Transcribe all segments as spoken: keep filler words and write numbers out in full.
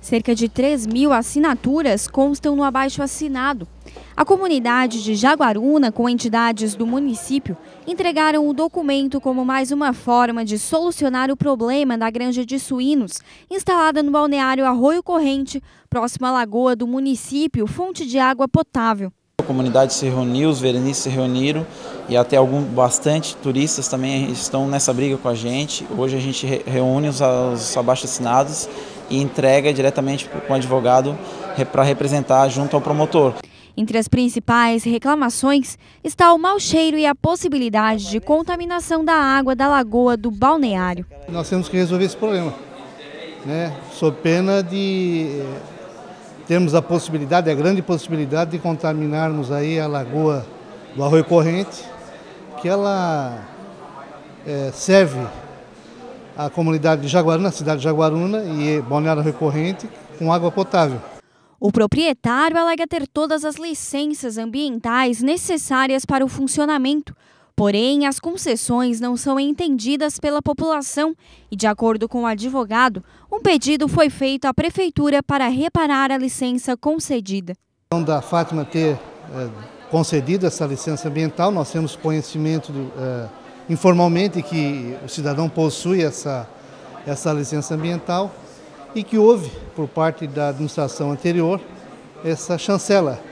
Cerca de três mil assinaturas constam no abaixo-assinado. A comunidade de Jaguaruna, com entidades do município, entregaram o documento como mais uma forma de solucionar o problema da granja de suínos, instalada no balneário Arroio Corrente, próximo à lagoa do município, fonte de água potável. A comunidade se reuniu, os verenistas se reuniram e até algum, bastante turistas também estão nessa briga com a gente. Hoje a gente reúne os, os abaixo-assinados e entrega diretamente com o advogado para representar junto ao promotor. Entre as principais reclamações está o mau cheiro e a possibilidade de contaminação da água da lagoa do balneário. Nós temos que resolver esse problema, né? Sob pena de termos a possibilidade, a grande possibilidade de contaminarmos aí a lagoa do Arroio Corrente, que ela é, serve a comunidade de Jaguaruna, a cidade de Jaguaruna e balneário Arroio Corrente com água potável. O proprietário alega ter todas as licenças ambientais necessárias para o funcionamento, porém as concessões não são entendidas pela população e, de acordo com o advogado, um pedido foi feito à prefeitura para reparar a licença concedida. Da Fátima ter é, concedido essa licença ambiental, nós temos conhecimento é, informalmente que o cidadão possui essa, essa licença ambiental e que houve, por parte da administração anterior, essa chancela.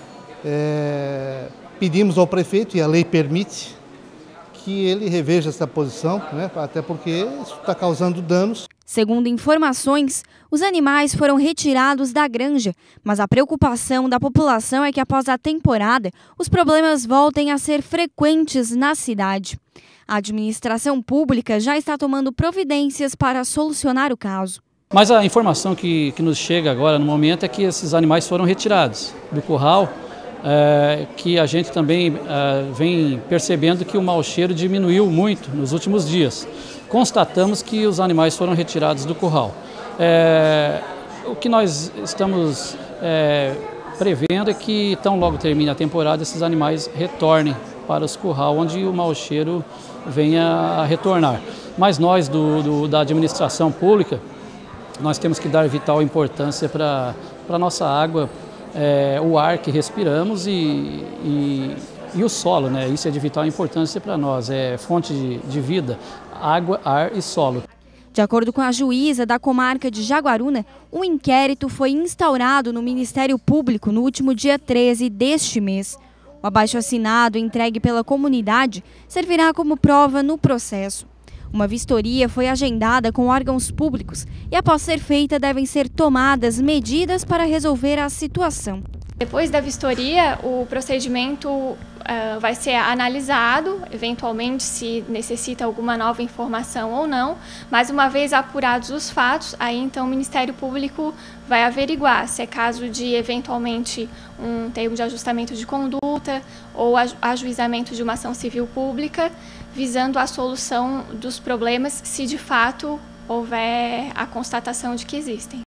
É, pedimos ao prefeito, e a lei permite, que ele reveja essa posição, né, até porque isso está causando danos. Segundo informações, os animais foram retirados da granja, mas a preocupação da população é que após a temporada, os problemas voltem a ser frequentes na cidade. A administração pública já está tomando providências para solucionar o caso. Mas a informação que, que nos chega agora no momento é que esses animais foram retirados do curral, é, que a gente também é, vem percebendo que o mau cheiro diminuiu muito nos últimos dias. Constatamos que os animais foram retirados do curral. É, o que nós estamos é, prevendo é que, tão logo termine a temporada, esses animais retornem para os curral, onde o mau cheiro venha a retornar. Mas nós, do, do, da administração pública, nós temos que dar vital importância para a nossa água, é, o ar que respiramos e, e, e o solo, né? Isso é de vital importância para nós, é fonte de, de vida, água, ar e solo. De acordo com a juíza da comarca de Jaguaruna, um inquérito foi instaurado no Ministério Público no último dia treze deste mês. O abaixo-assinado entregue pela comunidade servirá como prova no processo. Uma vistoria foi agendada com órgãos públicos e, após ser feita, devem ser tomadas medidas para resolver a situação. Depois da vistoria, o procedimento uh, vai ser analisado, eventualmente se necessita alguma nova informação ou não, mas uma vez apurados os fatos, aí então o Ministério Público vai averiguar se é caso de eventualmente um termo de ajustamento de conduta ou ajuizamento de uma ação civil pública, visando a solução dos problemas se de fato houver a constatação de que existem.